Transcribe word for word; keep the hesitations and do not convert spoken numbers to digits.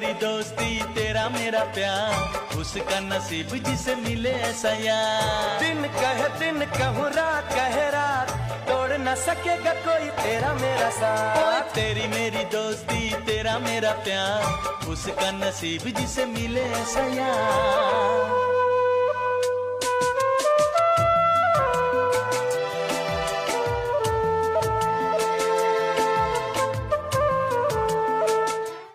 मेरी दोस्ती तेरा मेरा प्यार, उसका नसीब जिसे मिले ऐसा यार। दिन कहे दिन कहूँ रात कहे रात, तोड़ न सकेगा कोई तेरा मेरा साथ। तेरी मेरी दोस्ती तेरा मेरा प्यार, उसका नसीब जिसे मिले ऐसा यार।